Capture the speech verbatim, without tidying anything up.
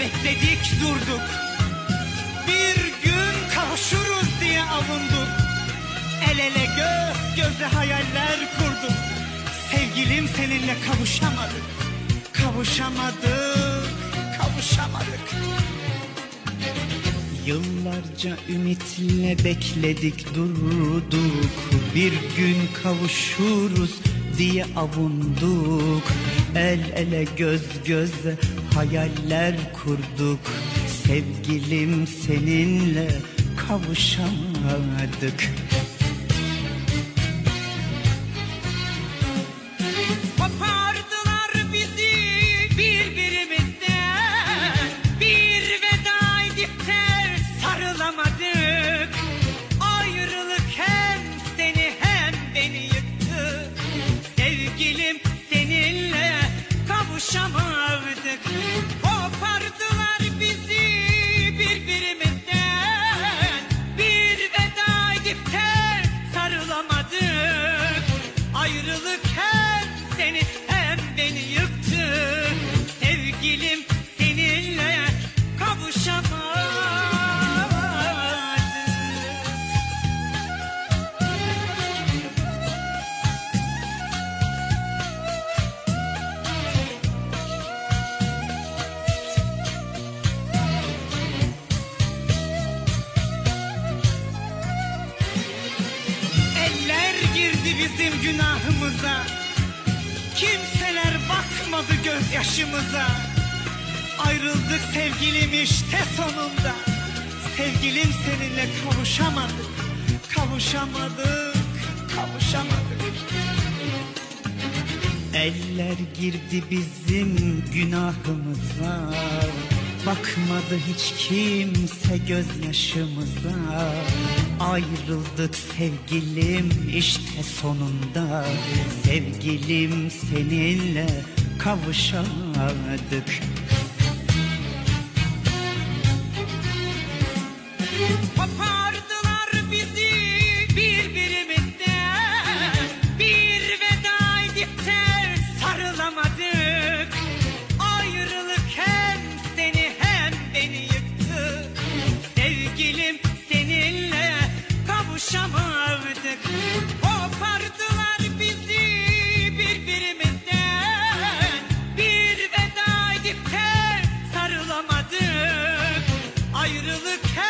bekledik durduk, bir gün kavuşuruz diye avunduk. El ele göz göze hayaller kurduk. Sevgilim seninle kavuşamadık, kavuşamadık, kavuşamadık. Yıllarca ümitle bekledik durduk, bir gün kavuşuruz diye avunduk. El ele göz göze hayaller kurduk. Sevgilim seninle kavuşamadık. Kopardılar bizi birbirimizden, bir veda edip de sarılamadık. Ayrılık hem seni hem beni yıktı. Sevgilim seninle kavuşamadık. Kopardılar bizi birbirimizden, bir veda edip de sarılamadık. Ayrılık hem seni hem beni yıktı. Sevgilim seninle kavuşamadık. Eller girdi bizim günahımıza, kimseler bakmadı gözyaşımıza. Ayrıldık sevgilim işte sonunda. Sevgilim seninle kavuşamadık, kavuşamadık, kavuşamadık. Eller girdi bizim günahımıza, bakmadı hiç kimse gözyaşımıza. Ayrıldık sevgilim işte sonunda. Sevgilim seninle kavuşamadık. Kopardılar bizi birbirimizden, bir veda edip de sarılamadık. Ayrılık hem seni hem beni yıktı. Sevgilim seninle kavuşamadık. Kopardılar bizi birbirimizden, bir veda edip de sarılamadık. Ayrılık hem